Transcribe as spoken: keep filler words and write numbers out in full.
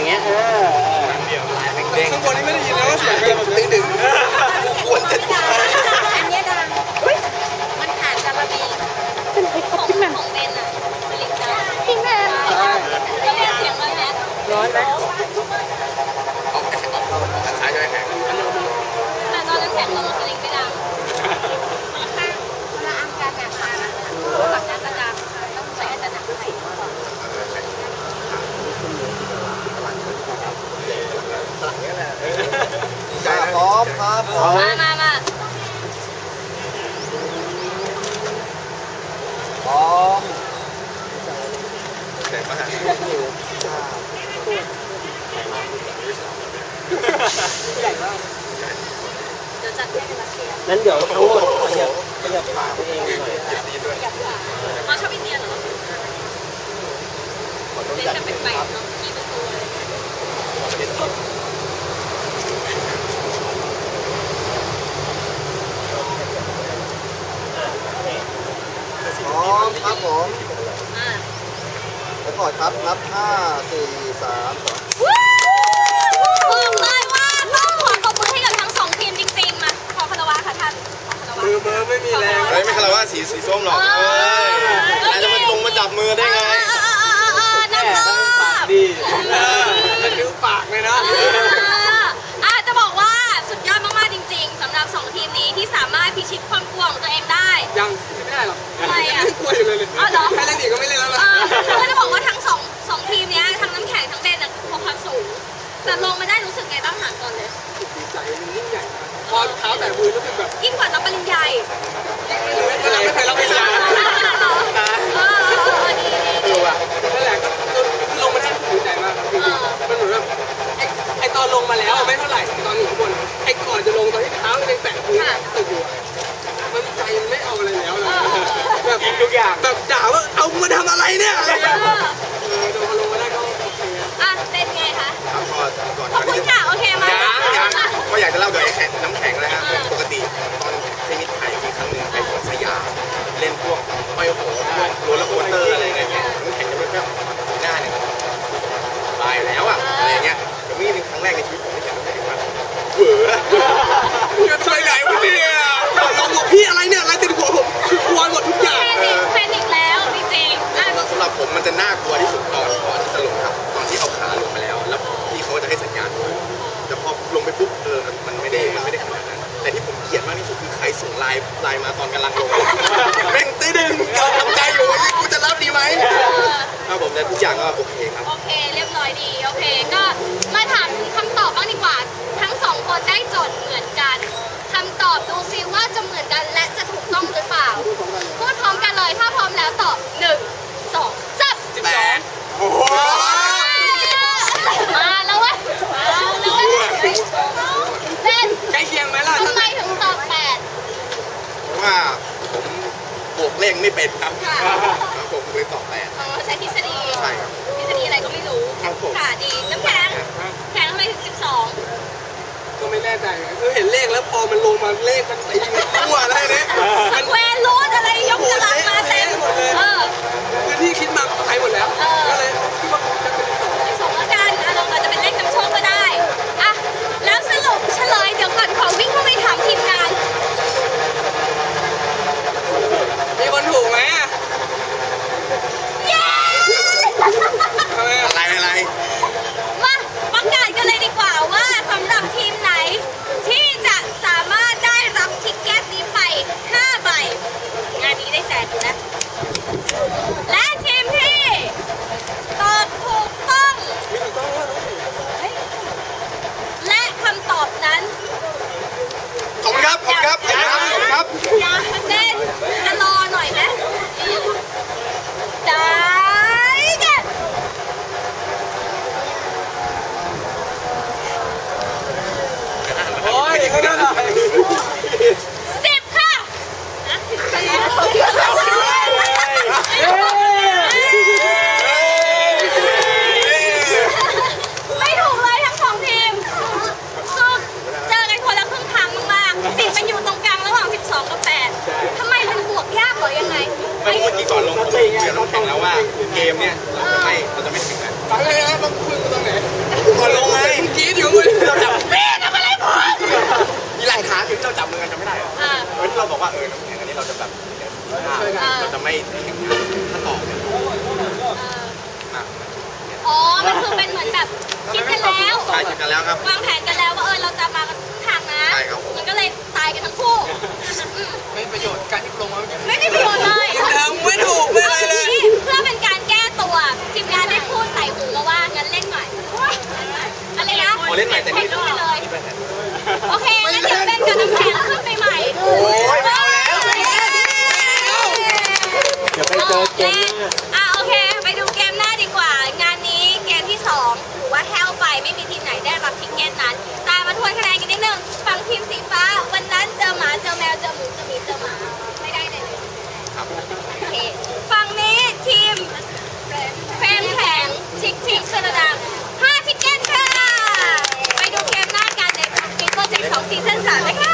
อย่างเงี้ยเออข้างบนนี่ไม่ได้ยินแล้วว่าเสียงแบบตึงดึงควรจะดูอันนี้ดังมันผ่านกระบี่เป็นไอ้ของของเบนอะสลิงดาวพี่แม่ก็เรียกเสียงร้อนไหมร้อนไหมใช่ใช่แข็งแต่ตอนนั้นแข็งลงสลิงไม่ดังละอังการหนักค่ะแบบนั้นจะดังต้องใช้อาจจะหนักไข่พร้อมครับมามามาพร้อมแต่ก็หาใหญ่มากเดี๋ยวจัดให้เป็นรัสเซียนั้นเดี๋ยวทั้งหมดขยับขยับขาตัวเองหน่อยขยับขาอ๋อชอบอินเดียเหรอเล่นกันเป็นไปเนาะกี่ประตูเลยพร้อมครับผมไปก่อนครับนับห้าสี่สามสองบอกเลยว่าต้องขอขอบคุณให้กับทั้งสองทีมจริงๆมาขอคารวะค่ะท่านมือมือไม่มีแรงไม่คารวะสีสีส้มหรอกเอ้ยอาจจะมาตรงมาจับมือได้ไงนั่นเลยปากดีมันนิ้วปากเลยนะอาจจะบอกว่าสุดยอดมากๆจริงๆสำหรับสองทีมนี้ที่สามารถพิชิตความกลัวของตัวเองได้ยังไม่ได้หรอกทำไมอ่ะกลัวอยู่เลยอ๋อเหรอแค่เล่นอีกก็ไม่เล่นแล้วล่ะก็จะบอกว่าทั้งสองสองทีมนี้ทั้งน้ำแข็งทั้งเบนพอความสูงแต่ลงมาได้รู้สึกไงบ้างถามก่อนเลยดีใจมันยิ่งใหญ่พอเท้าแต่มือรู้สึกแบบยิ่งกว่ารับปริญญาไม่เราไม่เคยรับปริญญาเออดีดีว่ะนั่นแหละก็คือลงมาได้ดีใจมากจริงๆมันเหมือนแบบไอตอนลงมาแล้วไม่เท่าไหร่ตอนอยู่ข้างบนไอก่อนจะลงตอนที่เท้ายังแตะพื้นตึกอยู่มันใจไม่เอาอะไรแล้วเลยแบบทุกอย่างแบบด่าว่าเอามาทำอะไรเนี่ยอะไรเงี้ยเออพอลงมาได้ก็โอเคอ่ะเป็นไงคะครับก่อนก่อนขอบคุณค่ะโอเคมายังยังก็อยากจะเล่าเดี๋ยวไอ้แข็งน้ำแข็งนะฮะปกติตอนเทนนิสไทยมีครั้งหนึ่งไปสวนสยามเล่นพวกไฟโหโรลเลอร์โคสเตอร์อะไรเงี้ยน้ำแข็งจะไม่ค่อยหน้าเนี่ยตายแล้วอ่ะอะไรเงี้ยก็มีเป็นครั้งแรกในชีวิตผมที่เห็นน้ำแข็งว่าเบื่อจะไปไหนวะเนี่ยลองบอกพี่อะไรเนี่ยอะไรติดหัวผมคือกลัวหมดทุกอย่างแพนิคแล้วจริงๆสำหรับผมมันจะน่ากลัวที่สุดตอนก่อนที่จะลงครับตอนที่เอาขาลงมาแล้วแล้วพี่เขาจะให้สัญญาณด้วยแต่พอลงไปปุ๊บเออมันไม่ได้มันไม่ได้ขนาดนั้นแต่ที่ผมเกลียดมากที่สุดคือใครส่งไลน์ไลน์มาตอนกำลังลงแม่งตีดึงกำลังทำใจอยู่ว่ากูจะรับดีไหมครับผมแต่ทุกอย่างก็โอเคครับโอเคเรียบร้อยดีโอเคก็มาถามคำตอบบ้างดีกว่าทั้งสองคนได้โจทย์เหมือนกันคำตอบดูซิว่าจะเหมือนกันและจะถูกต้องหรือเปล่าพูดพร้อมกันเลยถ้าพร้อมแล้วตอบหนึ่งสองสามสิบสองโอ้โหมาแล้ววะมาแล้ววะเล่นใกล้เคียงไหมล่ะทำไมถึงตอบแปดว่าผมบวกเลขไม่เป็นครับผมเลยตอบแปดอ๋อใช้ทฤษฎีใช่ครับทฤษฎีอะไรก็ไม่รู้ค่ะดีน้ำแข็งแข็งทำไมถึงสิบสองก็ไม่แน่ใจคือเห็นเลขแล้วพอมันลงมาเลขมันตีมันทั่วอะไรเนี่ยมันแควร์รูทอะไรยกกำลังมาเต็มหมดเลยคือที่คิดมาไปหมดแล้วก็เลยคิดว่าจะเป็นสองสองแล้วกันอ่ะเราอาจจะเป็นเลขนำโชคก็ได้อ่ะแล้วสรุปเฉลยเดี๋ยวก่อนขอวิ่งเข้าไปถามทีมงานมีคนถูกไหมอ่ะเย้อะไรอะไรมาประกาศกันเลยดีกว่าว่าสำหรับทีมไหนที่จะสามารถได้รับทิกเก็ตนี้ไปห้าใบงานนี้ได้แจกอยู่นะและทีมที่ตกันแล้วครับวางแผนกันแล้วว่าเออเราจะมากันทางนะใช่ครับมันก็เลยตายกันทั้งคู่ไม่ประโยชน์การที่ลงมาไม่ได้ประโยชน์เลยทำไม่ถูกไม่อะไรเลยเพื่อเป็นการแก้ตัวทีมงานได้พูดใส่หูมาว่างั้นเล่นใหม่อะไรนะขอเล่นใหม่แต่นี่แข่งกันเลยโอเคงั้นเดี๋ยวเล่นกับน้ำแข็งขึ้นไปใหม่โอ้ยไม่เอาแล้วเดี๋ยวไปเจอเกมหน้าอ่ะโอเคไปดูเกมหน้าดีกว่า งานนี้เกมที่สองถือว่าแห้วไปไม่มีทีมไหนได้รับทิกเก็ตนั้นตามมาทวนคะแนนกันนิดนึงฝั่งทีมสีฟ้าวันนั้นเจอหมาเจอแมวเจอหมูเจอหมีเจอหมาไม่ได้เลยครับโอเคฝั่งนี้ทีมเฟรมแข็งชิคชิคเซนดังห้าทิกเก็ตค่ะ ไปดูเกมหน้ากันในปีโปรเจกต์สองซีซั่นสามนะคะ